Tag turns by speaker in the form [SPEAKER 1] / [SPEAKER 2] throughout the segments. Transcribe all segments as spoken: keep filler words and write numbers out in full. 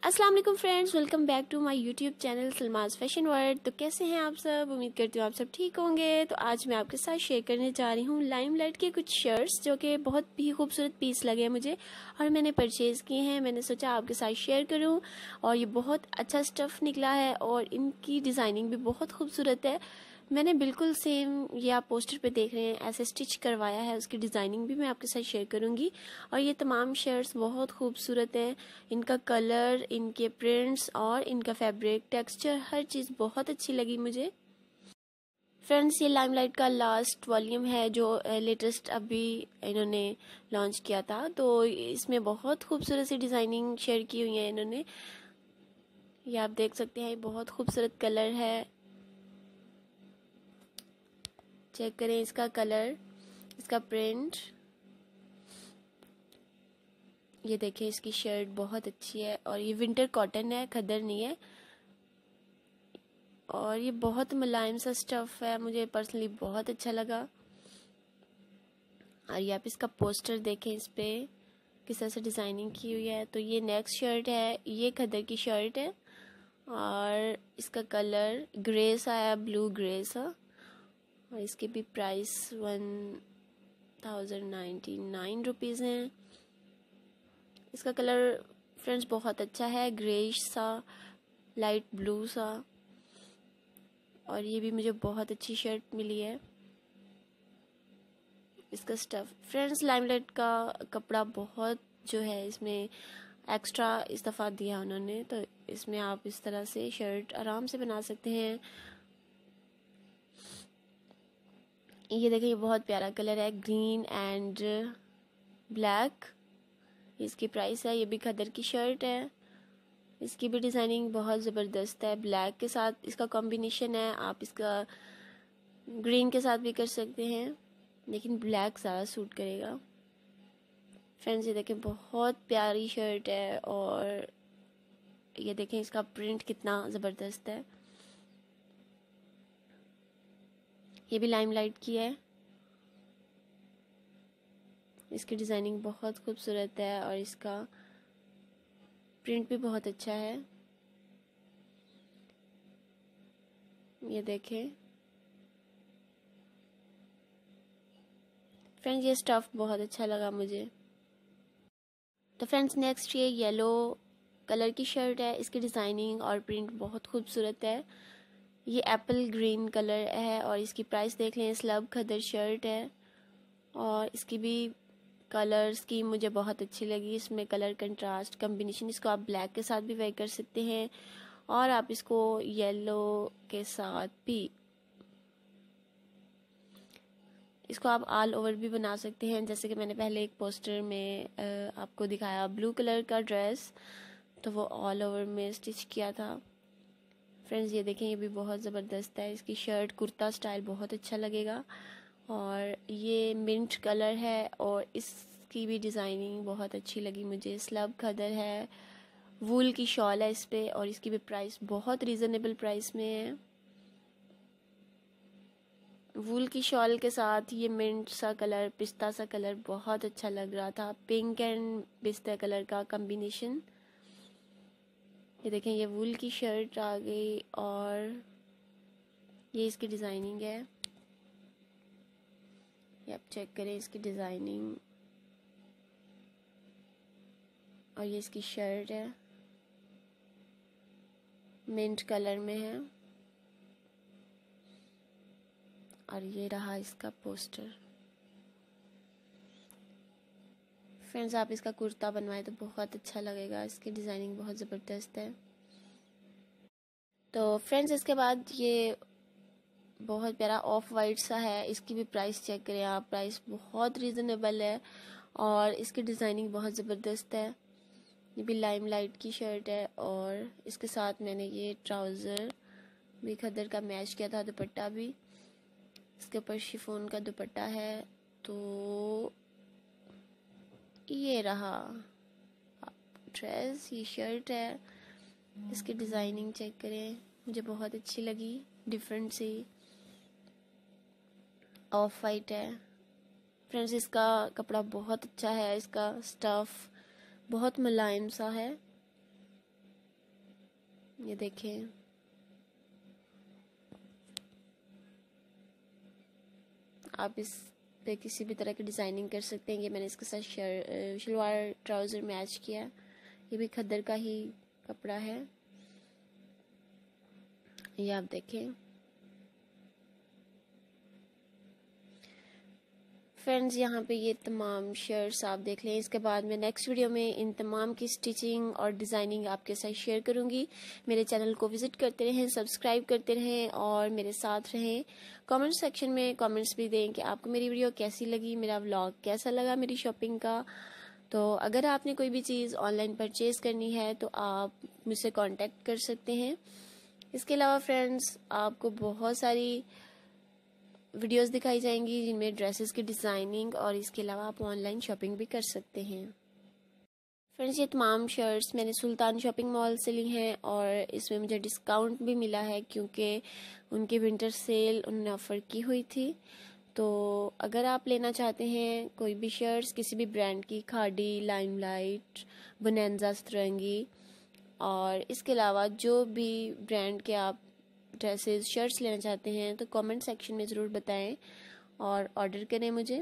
[SPEAKER 1] अस्सलाम वालेकुम friends, welcome back to my YouTube channel Salma's fashion world. तो कैसे हैं आप सब? उम्मीद करती हूँ आप सब ठीक होंगे। तो आज मैं आपके साथ शेयर करने जा रही हूँ लाइमलाइट के कुछ शर्ट्स जो कि बहुत ही खूबसूरत पीस लगे मुझे और मैंने परचेज़ किए हैं। मैंने सोचा आपके साथ शेयर करूँ और ये बहुत अच्छा स्टफ़ निकला है और इनकी डिज़ाइनिंग भी बहुत खूबसूरत है। मैंने बिल्कुल सेम ये आप पोस्टर पे देख रहे हैं ऐसे स्टिच करवाया है, उसकी डिज़ाइनिंग भी मैं आपके साथ शेयर करूंगी। और ये तमाम शर्ट्स बहुत खूबसूरत हैं, इनका कलर, इनके प्रिंट्स और इनका फैब्रिक टेक्सचर हर चीज़ बहुत अच्छी लगी मुझे। फ्रेंड्स, ये लाइमलाइट का लास्ट वॉल्यूम है जो लेटेस्ट अभी इन्होंने लॉन्च किया था। तो इसमें बहुत खूबसूरत सी डिज़ाइनिंग शेयर की हुई है इन्होंने। ये आप देख सकते हैं, बहुत खूबसूरत कलर है। चेक करें इसका कलर, इसका प्रिंट। ये देखें, इसकी शर्ट बहुत अच्छी है और ये विंटर कॉटन है, खद्दर नहीं है। और ये बहुत मुलायम सा स्टफ है, मुझे पर्सनली बहुत अच्छा लगा। और ये आप इसका पोस्टर देखें, इस पे किस तरह से डिज़ाइनिंग की हुई है। तो ये नेक्स्ट शर्ट है, ये खद्दर की शर्ट है और इसका कलर ग्रे सा है, ब्लू ग्रे सा। और इसकी भी price one thousand ninety nine rupees हैं। इसका कलर फ्रेंड्स बहुत अच्छा है, ग्रेइश सा, लाइट ब्लू सा। और ये भी मुझे बहुत अच्छी शर्ट मिली है। इसका स्टफ फ्रेंड्स, लाइमलाइट का कपड़ा बहुत जो है इसमें एक्स्ट्रा इस दफ़ा दिया उन्होंने। तो इसमें आप इस तरह से शर्ट आराम से बना सकते हैं। ये देखिए, ये बहुत प्यारा कलर है, ग्रीन एंड ब्लैक। इसकी प्राइस है, ये भी खद्दर की शर्ट है। इसकी भी डिज़ाइनिंग बहुत ज़बरदस्त है, ब्लैक के साथ इसका कॉम्बिनेशन है। आप इसका ग्रीन के साथ भी कर सकते हैं, लेकिन ब्लैक ज़्यादा सूट करेगा। फ्रेंड्स, ये देखें, बहुत प्यारी शर्ट है और ये देखें इसका प्रिंट कितना ज़बरदस्त है। ये भी लाइमलाइट की है। इसकी डिज़ाइनिंग बहुत खूबसूरत है और इसका प्रिंट भी बहुत अच्छा है। ये देखें फ्रेंड्स, ये स्टफ बहुत अच्छा लगा मुझे। तो फ्रेंड्स, नेक्स्ट ये येलो कलर की शर्ट है। इसकी डिज़ाइनिंग और प्रिंट बहुत खूबसूरत है। ये एप्पल ग्रीन कलर है और इसकी प्राइस देख लें। स्लब खद्दर शर्ट है और इसकी भी कलर स्कीम मुझे बहुत अच्छी लगी। इसमें कलर कंट्रास्ट कम्बिनेशन, इसको आप ब्लैक के साथ भी वेयर कर सकते हैं और आप इसको येलो के साथ भी, इसको आप ऑल ओवर भी बना सकते हैं। जैसे कि मैंने पहले एक पोस्टर में आपको दिखाया ब्लू कलर का ड्रेस, तो वो ऑल ओवर में स्टिच किया था। फ्रेंड्स, ये देखें, ये भी बहुत ज़बरदस्त है। इसकी शर्ट कुर्ता स्टाइल बहुत अच्छा लगेगा। और ये मिंट कलर है और इसकी भी डिज़ाइनिंग बहुत अच्छी लगी मुझे। स्लब खदर है, वूल की शॉल है इस पे और इसकी भी प्राइस बहुत रीज़नेबल प्राइस में है। वूल की शॉल के साथ ये मिंट सा कलर, पिस्ता सा कलर बहुत अच्छा लग रहा था। पिंक एंड पिस्ता कलर का कॉम्बिनेशन। ये देखें, ये वूल की शर्ट आ गई और ये इसकी डिज़ाइनिंग है। ये आप चेक करें इसकी डिज़ाइनिंग। और ये इसकी शर्ट है, मिंट कलर में है। और ये रहा इसका पोस्टर। फ्रेंड्स, आप इसका कुर्ता बनवाएं तो बहुत अच्छा लगेगा। इसकी डिज़ाइनिंग बहुत ज़बरदस्त है। तो फ्रेंड्स, इसके बाद ये बहुत प्यारा ऑफ वाइट सा है। इसकी भी प्राइस चेक करें आप, प्राइस बहुत रीज़नेबल है और इसकी डिज़ाइनिंग बहुत ज़बरदस्त है। ये भी लाइमलाइट की शर्ट है और इसके साथ मैंने ये ट्राउज़र भी खद्दर का मैच किया था, दुपट्टा भी इसके ऊपर शिफॉन का दुपट्टा है। तो ये रहा ड्रेस, ये शर्ट है। इसकी डिज़ाइनिंग चेक करें, मुझे बहुत अच्छी लगी, डिफरेंट सी ऑफ वाइट है। फ्रेंड्स, इसका कपड़ा बहुत अच्छा है, इसका स्टफ़ बहुत मुलायम सा है। ये देखें, आप इस पे किसी भी तरह की डिज़ाइनिंग कर सकते हैं। ये मैंने इसके साथ शर शलवार ट्राउज़र मैच किया। ये भी खद्दर का ही कपड़ा है, ये आप देखें। फ्रेंड्स, यहाँ पे ये तमाम शर्ट्स आप देख लें। इसके बाद मैं नेक्स्ट वीडियो में इन तमाम की स्टिचिंग और डिज़ाइनिंग आपके साथ शेयर करूँगी। मेरे चैनल को विज़िट करते रहें, सब्सक्राइब करते रहें और मेरे साथ रहें। कमेंट सेक्शन में कमेंट्स भी दें कि आपको मेरी वीडियो कैसी लगी, मेरा व्लॉग कैसा लगा मेरी शॉपिंग का। तो अगर आपने कोई भी चीज़ ऑनलाइन परचेज़ करनी है तो आप मुझसे कॉन्टेक्ट कर सकते हैं। इसके अलावा फ्रेंड्स, आपको बहुत सारी वीडियोस दिखाई जाएंगी जिनमें ड्रेसेस की डिज़ाइनिंग और इसके अलावा आप ऑनलाइन शॉपिंग भी कर सकते हैं। फ्रेंड्स, ये तमाम शर्ट्स मैंने सुल्तान शॉपिंग मॉल से ली हैं और इसमें मुझे डिस्काउंट भी मिला है क्योंकि उनकी विंटर सेल उन्होंने ऑफ़र की हुई थी। तो अगर आप लेना चाहते हैं कोई भी शर्ट्स किसी भी ब्रांड की, खादी, लाइमलाइट, बोनांजा, सतरंगी और इसके अलावा जो भी ब्रांड के आप ड्रेसेस, शर्ट्स लेना चाहते हैं तो कमेंट सेक्शन में ज़रूर बताएं और ऑर्डर करें मुझे।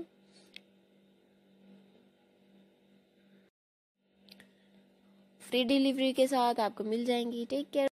[SPEAKER 1] फ्री डिलीवरी के साथ आपको मिल जाएंगी। Take care.